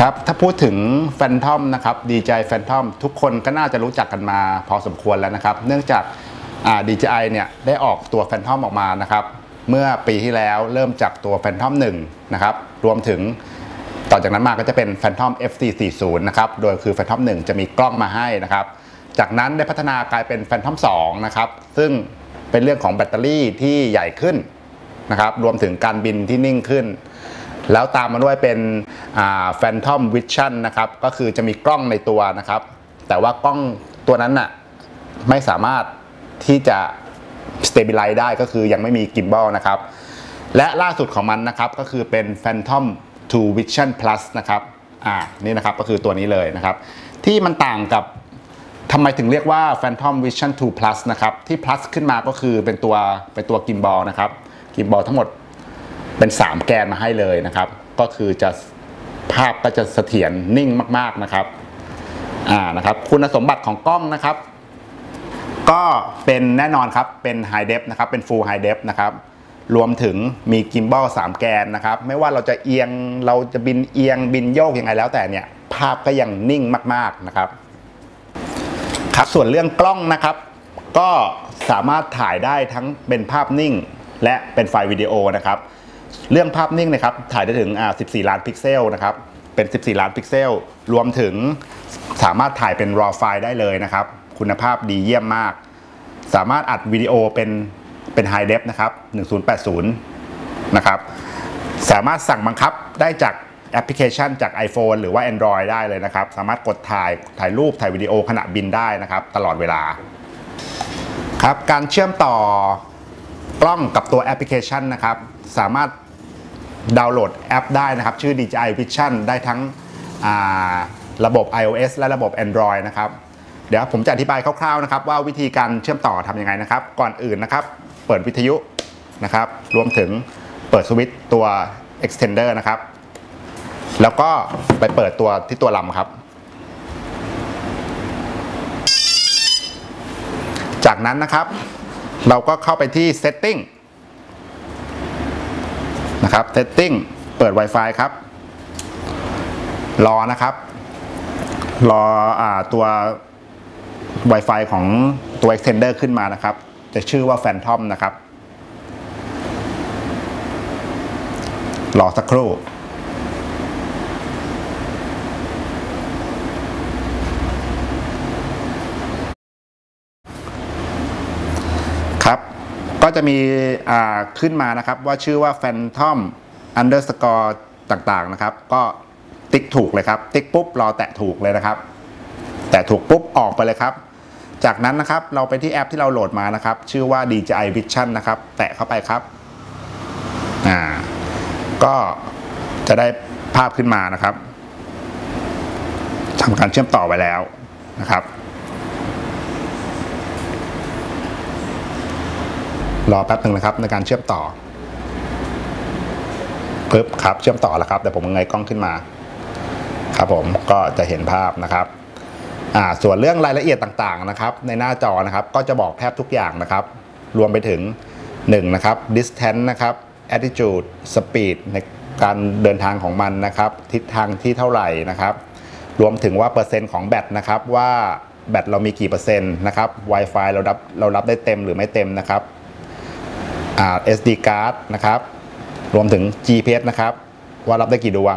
ครับถ้าพูดถึงแฟนทอมนะครับDJI Phantom ทุกคนก็น่าจะรู้จักกันมาพอสมควรแล้วนะครับเนื่องจากDJI เนี่ยได้ออกตัวแฟนทอมออกมานะครับเมื่อปีที่แล้วเริ่มจากตัวแฟนทอม1นะครับรวมถึงต่อจากนั้นมาก็จะเป็น Phantom FT40 นะครับโดยคือแฟนทอม1จะมีกล้องมาให้นะครับจากนั้นได้พัฒนากลายเป็นแฟนทอม2นะครับซึ่งเป็นเรื่องของแบตเตอรี่ที่ใหญ่ขึ้นนะครับรวมถึงการบินที่นิ่งขึ้นแล้วตามมาด้วยเป็นPhantom Vision นะครับก็คือจะมีกล้องในตัวนะครับแต่ว่ากล้องตัวนั้นน่ะไม่สามารถที่จะ stabilize ได้ก็คือยังไม่มี gimbal นะครับและล่าสุดของมันนะครับก็คือเป็น Phantom 2 Vision Plus นะครับนี่นะครับก็คือตัวนี้เลยนะครับที่มันต่างกับทำไมถึงเรียกว่า Phantom Vision 2 Plus นะครับที่ plus ขึ้นมาก็คือเป็นตัว gimbal นะครับ gimbal ทั้งหมดเป็น3แกนมาให้เลยนะครับก็คือจะภาพก็จะเสถียรนิ่งมากๆนะครับนะครับคุณสมบัติของกล้องนะครับก็เป็นแน่นอนครับเป็น High Def นะครับเป็น Full High Def นะครับรวมถึงมี Gimbal 3แกนนะครับไม่ว่าเราจะเอียงเราจะบินเอียงบินโยกยังไงแล้วแต่เนี่ยภาพก็ยังนิ่งมากๆนะครับครับส่วนเรื่องกล้องนะครับก็สามารถถ่ายได้ทั้งเป็นภาพนิ่งและเป็นไฟล์วิดีโอนะครับเรื่องภาพนิ่งนะครับถ่ายได้ถึง14 ล้านพิกเซลนะครับเป็น14 ล้านพิกเซลรวมถึงสามารถถ่ายเป็น RAW ไฟล์ได้เลยนะครับคุณภาพดีเยี่ยมมากสามารถอัดวิดีโอเป็น High Def นะครับ1080นะครับสามารถสั่งบังคับได้จากแอปพลิเคชันจาก iPhone หรือว่า Android ได้เลยนะครับสามารถกดถ่ายรูปถ่ายวิดีโอขณะบินได้นะครับตลอดเวลาครับการเชื่อมต่อกล้องกับตัวแอปพลิเคชันนะครับสามารถดาวน์โหลดแอปได้นะครับชื่อ DJI Vision ได้ทั้งระบบ iOS และระบบ Android นะครับเดี๋ยวผมจะอธิบายคร่าวๆนะครับว่าวิธีการเชื่อมต่อทำยังไงนะครับก่อนอื่นนะครับเปิดวิทยุนะครับรวมถึงเปิดสวิตช์ตัว extender นะครับแล้วก็ไปเปิดตัวลำครับจากนั้นนะครับเราก็เข้าไปที่ setting นะครับ setting เปิด Wi-Fi ครับรอนะครับรอตัว Wi-Fi ของตัว extender ขึ้นมานะครับจะชื่อว่า Phantom นะครับรอสักครู่ครับก็จะมีขึ้นมานะครับว่าชื่อว่า Phantom underscore ต่างๆนะครับก็ติ๊กถูกเลยครับติ๊กปุ๊บรอแตะถูกเลยนะครับแตะถูกปุ๊บออกไปเลยครับจากนั้นนะครับเราไปที่แอปที่เราโหลดมานะครับชื่อว่า DJI Vision นะครับแตะเข้าไปครับก็จะได้ภาพขึ้นมานะครับทำการเชื่อมต่อไว้แล้วนะครับรอแป๊บหนึ่งนะครับในการเชื่อมต่อปึ๊บครับเชื่อมต่อแล้วครับแต่ผมเงยกล้องขึ้นมาครับผมก็จะเห็นภาพนะครับส่วนเรื่องรายละเอียดต่างๆนะครับในหน้าจอนะครับก็จะบอกแทบทุกอย่างนะครับรวมไปถึง1นะครับ distance นะครับ attitude speed ในการเดินทางของมันนะครับทิศทางที่เท่าไหร่นะครับรวมถึงว่าเปอร์เซ็นต์ของแบตนะครับว่าแบตเรามีกี่เปอร์เซ็นต์นะครับ Wi-Fi เรารับได้เต็มหรือไม่เต็มนะครับSD card นะครับรวมถึง GPS นะครับว่ารับได้กี่ดวง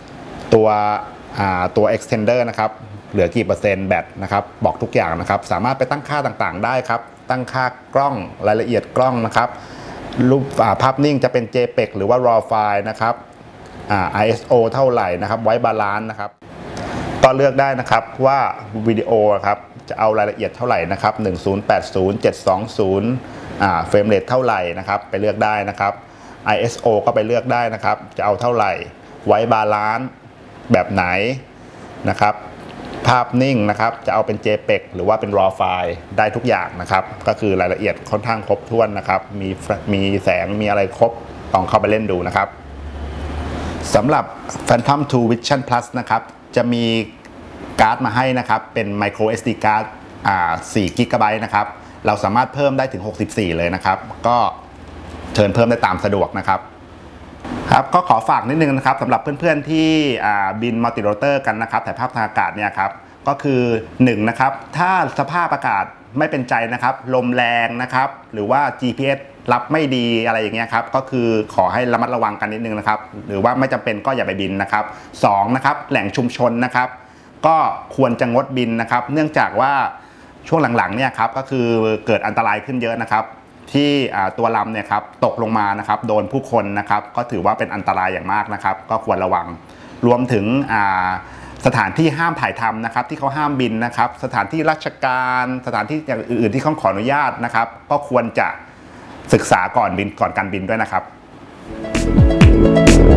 ตัว extender นะครับเหลือกี่เปอร์เซ็นต์แบตนะครับบอกทุกอย่างนะครับสามารถไปตั้งค่าต่างๆได้ครับตั้งค่ากล้องรายละเอียดกล้องนะครับรูปภาพนิ่งจะเป็น JPEG หรือว่า RAW ไฟล์นะครับISO เท่าไหร่นะครับไว้บาลานซ์นะครับก็เลือกได้นะครับว่าวิดีโอครับจะเอารายละเอียดเท่าไหร่นะครับ1080 720เฟรมเรทเท่าไหร่นะครับไปเลือกได้นะครับ ISO ก็ไปเลือกได้นะครับจะเอาเท่าไหร่ไว้บาลานซ์แบบไหนนะครับภาพนิ่งนะครับจะเอาเป็น JPEG หรือว่าเป็น RAW ไฟล์ได้ทุกอย่างนะครับก็คือรายละเอียดค่อนข้างครบถ้วนนะครับมีแสงมีอะไรครบลองเข้าไปเล่นดูนะครับสำหรับ Phantom 2 Vision Plus นะครับจะมีการ์ดมาให้นะครับเป็น Micro SD card 4 GB นะครับเราสามารถเพิ่มได้ถึง64เลยนะครับก็เชิญเพิ่มได้ตามสะดวกนะครับครับก็ขอฝากนิดนึงนะครับสำหรับเพื่อนๆที่บินมัลติโรเตอร์กันนะครับถ่ายภาพทางอากาศเนี่ยครับก็คือ1นะครับถ้าสภาพอากาศไม่เป็นใจนะครับลมแรงนะครับหรือว่า GPS รับไม่ดีอะไรอย่างเงี้ยครับก็คือขอให้ระมัดระวังกันนิดนึงนะครับหรือว่าไม่จำเป็นก็อย่าไปบินนะครับ2นะครับแหล่งชุมชนนะครับก็ควรจะงดบินนะครับเนื่องจากว่าช่วงหลังๆเนี่ยครับก็คือเกิดอันตรายขึ้นเยอะนะครับที่ตัวลำเนี่ยครับตกลงมานะครับโดนผู้คนนะครับก็ถือว่าเป็นอันตรายอย่างมากนะครับก็ควรระวังรวมถึงสถานที่ห้ามถ่ายทำนะครับที่เขาห้ามบินนะครับสถานที่ราชการสถานที่อย่างอื่นๆที่เขาขออนุญาตนะครับก็ควรจะศึกษาก่อนการบินด้วยนะครับ